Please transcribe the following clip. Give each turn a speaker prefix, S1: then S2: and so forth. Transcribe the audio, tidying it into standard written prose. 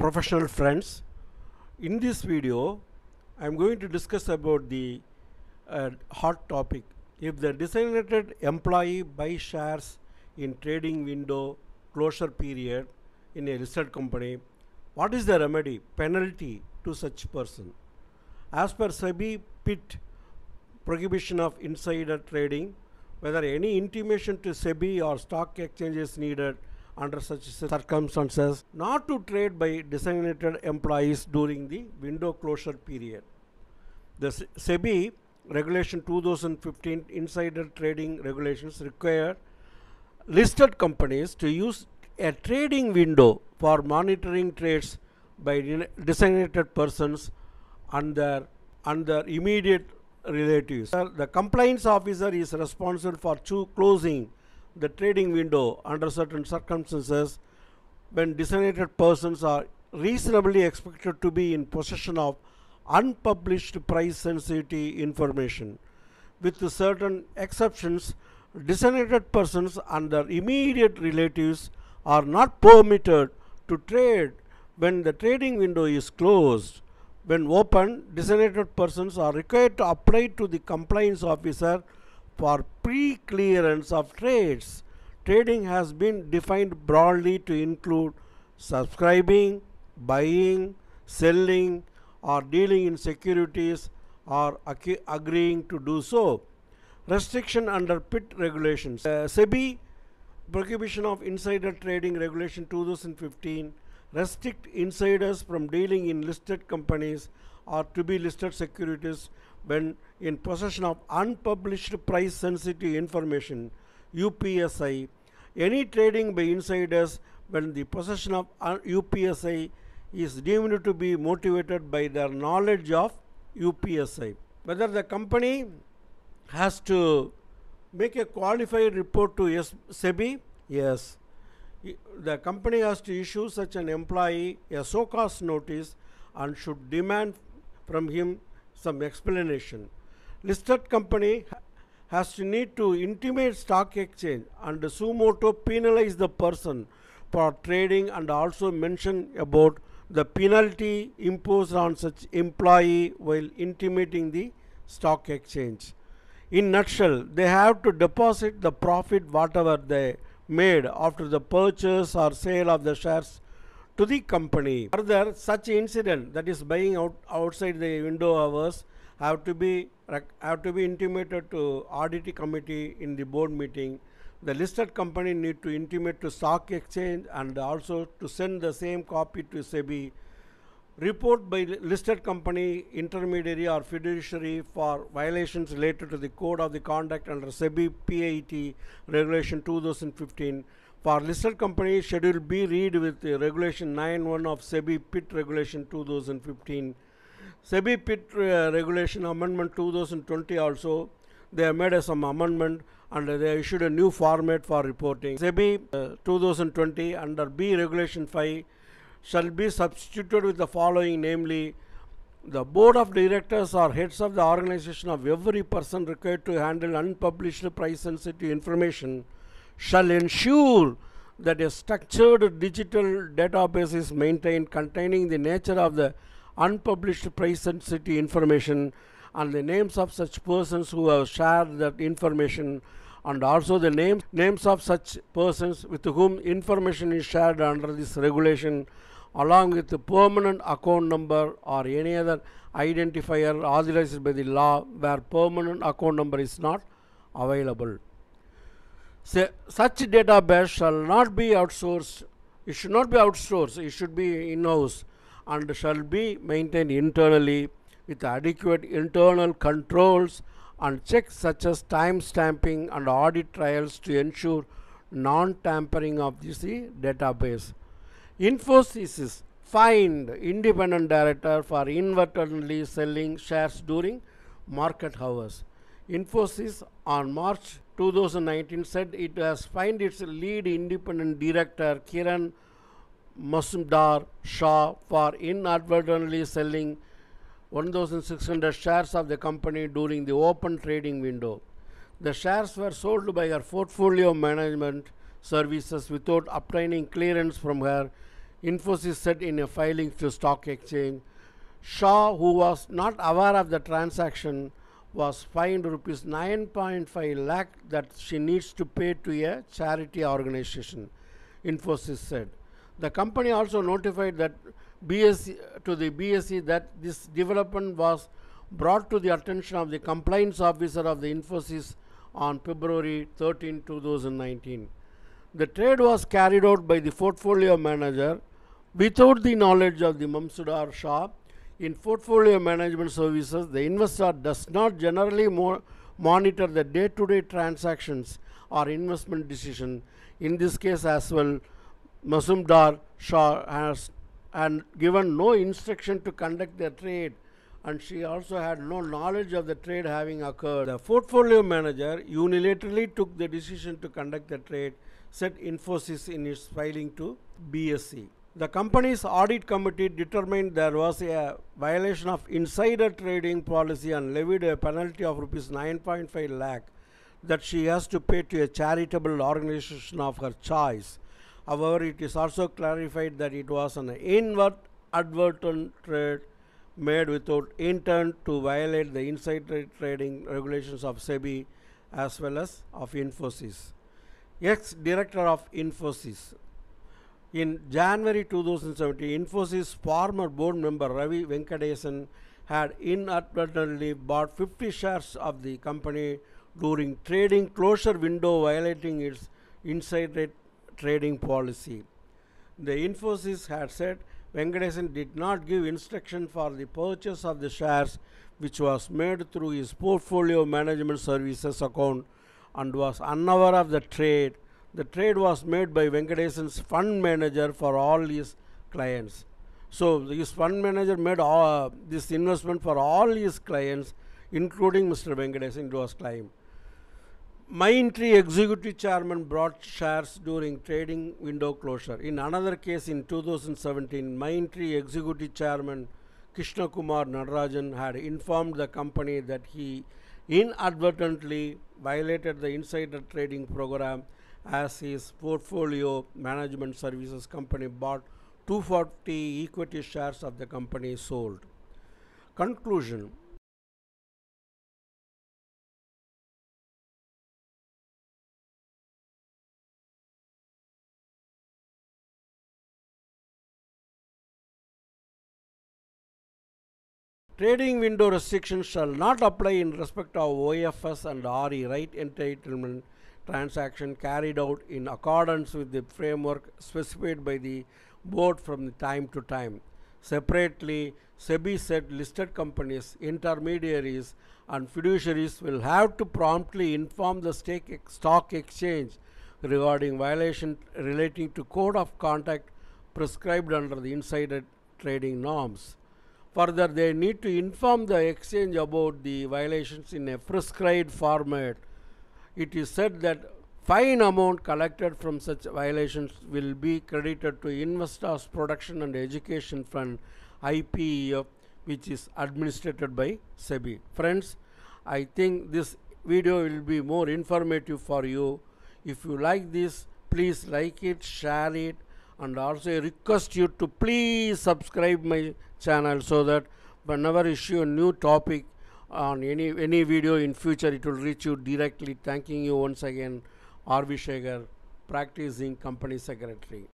S1: professional friends. In this video I am going to discuss about the hot topic. If the designated employee buys shares in trading window closure period in a listed company, what is the remedy, penalty to such person? As per SEBI PIT prohibition of insider trading, whether any intimation to SEBI or stock exchange is needed under such circumstances not to trade by designated employees during the window closure period. The SEBI regulation 2015 insider trading regulations require listed companies to use a trading window for monitoring trades by designated persons and their immediate relatives. The compliance officer is responsible for closing the trading window under certain circumstances when designated persons are reasonably expected to be in possession of unpublished price sensitive information. With certain exceptions, designated persons and their immediate relatives are not permitted to trade when the trading window is closed. When open, designated persons are required to apply to the compliance officer for pre-clearance of trades. Trading has been defined broadly to include subscribing, buying, selling, or dealing in securities or agreeing to do so. Restriction under PIT regulations. SEBI prohibition of insider trading regulation 2015 restrict insiders from dealing in listed companies or to be listed securities when in possession of unpublished price sensitive information UPSI. Any trading by insiders when the possession of UPSI is deemed to be motivated by their knowledge of UPSI. Whether the company has to make a qualified report to SEBI? Yes. The company has to issue such an employee a so-cause notice and should demand from him some explanation. Listed company has to need to intimate stock exchange and suo motu penalize the person for trading and also mention about the penalty imposed on such employee while intimating the stock exchange. In nutshell, they have to deposit the profit whatever they made after the purchase or sale of the shares to the company. Further, such incident, that is buying outside the window hours, have to be intimated to audit committee in the board meeting. The listed company need to intimate to stock exchange and also to send the same copy to SEBI. Report by listed company, intermediary or fiduciary for violations related to the code of the conduct under SEBI PIT regulation 2015. For listed company, schedule B read with regulation 9(1) of SEBI PIT regulation 2015. SEBI PIT regulation amendment 2020 also, they have made some amendment and they issued a new format for reporting. SEBI 2020 under B regulation 5 shall be substituted with the following, namely, the board of directors or heads of the organization of every person required to handle unpublished price sensitive information shall ensure that a structured digital database is maintained containing the nature of the unpublished price sensitive information and the names of such persons who have shared that information and also the names of such persons with whom information is shared under this regulation, along with the permanent account number or any other identifier authorized by the law where permanent account number is not available. Such database shall not be outsourced. It should not be outsourced. It should be in-house and shall be maintained internally with adequate internal controls and checks such as time stamping and audit trials to ensure non-tampering of this database. Infosys is fined independent director for inadvertently selling shares during market hours. Infosys on March 2019 said it has fined its lead independent director Kiran Mazumdar Shah for inadvertently selling 1,600 shares of the company during the open trading window. The shares were sold by her portfolio management services without obtaining clearance from her Infosys said in a filing to stock exchange. Shaw, who was not aware of the transaction, was fined rupees 9.5 lakh that she needs to pay to a charity organization, Infosys said. The company also notified that the BSE that this development was brought to the attention of the compliance officer of the Infosys on February 13, 2019. The trade was carried out by the portfolio manager without the knowledge of the Mamsudar Shah. In portfolio management services, the investor does not generally monitor the day-to-day transactions or investment decision. In this case as well, Mazumdar Shah has given no instruction to conduct the trade, and she also had no knowledge of the trade having occurred. The portfolio manager unilaterally took the decision to conduct the trade, said Infosys in its filing to BSE. The company's audit committee determined there was a violation of insider trading policy and levied a penalty of rupees 9.5 lakh that she has to pay to a charitable organization of her choice. However, it is also clarified that it was an inadvertent trade made without intent to violate the insider trading regulations of SEBI as well as of Infosys. Ex-director of Infosys. In January 2017, Infosys former board member Ravi Venkatesan had inadvertently bought 50 shares of the company during trading closure window, violating its insider trading policy. The Infosys had said Venkatesan did not give instruction for the purchase of the shares, which was made through his portfolio management services account, and was unaware of the trade. The trade was made by Venkatesan's fund manager for all his clients. So his fund manager made this investment for all his clients, including Mr. Venkatesan. It was claimed. Mindtree executive chairman bought shares during trading window closure. In another case in 2017, Mindtree executive chairman Krishna Kumar Nadarajan had informed the company that he inadvertently violated the insider trading program, as his portfolio management services company bought 240 equity shares of the company sold. Conclusion. Trading window restrictions shall not apply in respect of OFS and RE, right entitlement transaction carried out in accordance with the framework specified by the board from time to time. Separately, SEBI said listed companies, intermediaries and fiduciaries will have to promptly inform the stock exchange regarding violation relating to code of conduct prescribed under the insider trading norms. Further, they need to inform the exchange about the violations in a prescribed format. It is said that fine amount collected from such violations will be credited to Investors Protection and Education Fund (IPEF), which is administered by SEBI. Friends, I think this video will be more informative for you. If you like this, please like it, share it, and also I request you to please subscribe my channel so that whenever I issue a new topic on any video in future, it will reach you directly. Thanking you once again, R.V. Shekhar, practicing company secretary.